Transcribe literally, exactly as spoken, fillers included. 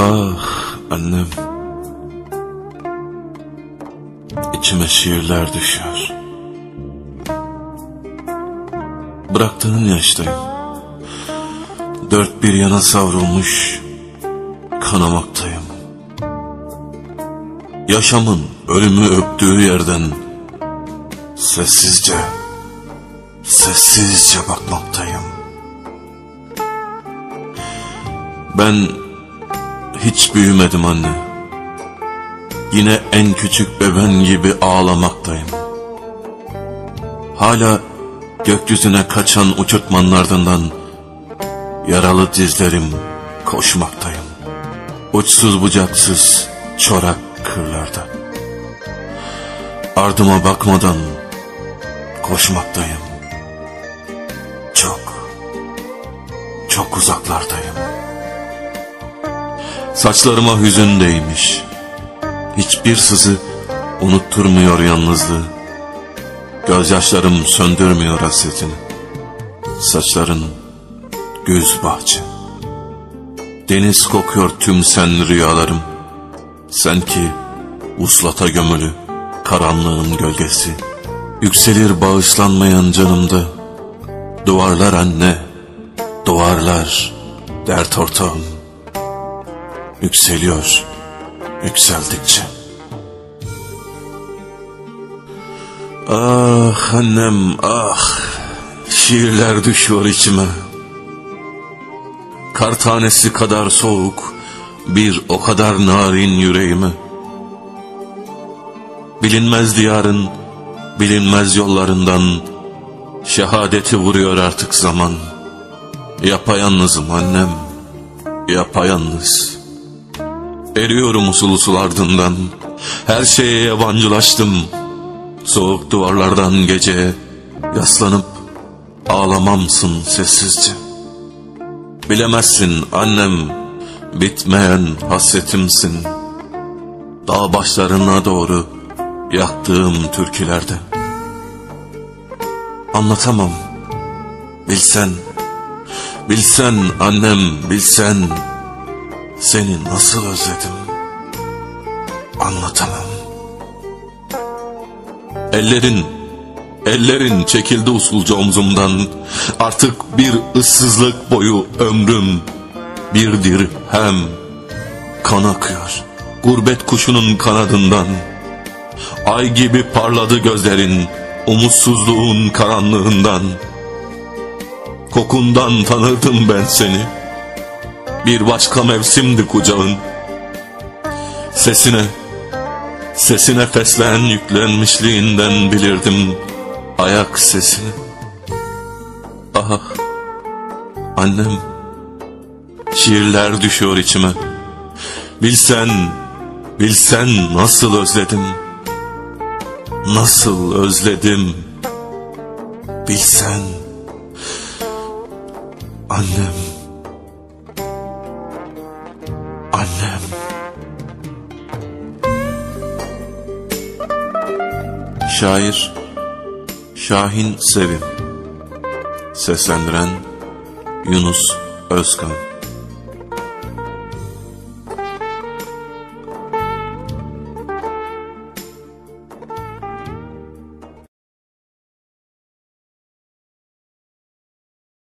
Ah annem, içime şiirler düşüyor. Bıraktığın yaştayım, dört bir yana savrulmuş kanamaktayım. Yaşamın ölümü öptüğü yerden sessizce, sessizce bakmaktayım. Ben hiç büyümedim anne. Yine en küçük beben gibi ağlamaktayım. Hala gökyüzüne kaçan uçurtmanlardan yaralı dizlerim koşmaktayım. Uçsuz bucaksız çorak kırlarda. Ardıma bakmadan koşmaktayım. Çok, çok uzaklardayım. Saçlarıma hüzün değmiş. Hiçbir sızı unutturmuyor yalnızlığı. Gözyaşlarım söndürmüyor hasretini. Saçların güz bahçe. Deniz kokuyor tüm sen rüyalarım. Sen ki uslata gömülü karanlığın gölgesi. Yükselir bağışlanmayan canımda. Duvarlar anne, duvarlar dert ortağım. Yükseliyor yükseldikçe. Ah annem ah, şiirler düşüyor içime. Kar tanesi kadar soğuk, bir o kadar narin yüreğime. Bilinmez diyarın, bilinmez yollarından şehadeti vuruyor artık zaman. Yapayalnızım annem, yapayalnız. Eriyorum usul usul ardından, her şeye yabancılaştım. Soğuk duvarlardan geceye yaslanıp ağlamamsın sessizce. Bilemezsin annem, bitmeyen hasretimsin. Dağ başlarına doğru yaktığım türkülerde. Anlatamam, bilsen, bilsen annem, bilsen, seni nasıl özledim, anlatamam. Ellerin, ellerin çekildi usulca omzumdan. Artık bir ıssızlık boyu ömrüm, bir dirhem kan akıyor. Gurbet kuşunun kanadından. Ay gibi parladı gözlerin, umutsuzluğun karanlığından. Kokundan tanırdım ben seni. Bir başka mevsimdi kucağın. Sesine, sesine fesleğen yüklenmişliğinden bilirdim ayak sesini. Ah, annem, şiirler düşüyor içime. Bilsen, bilsen nasıl özledim, nasıl özledim, bilsen, annem, annem. Şair Şahin Sevim. Seslendiren Yunus Özkan.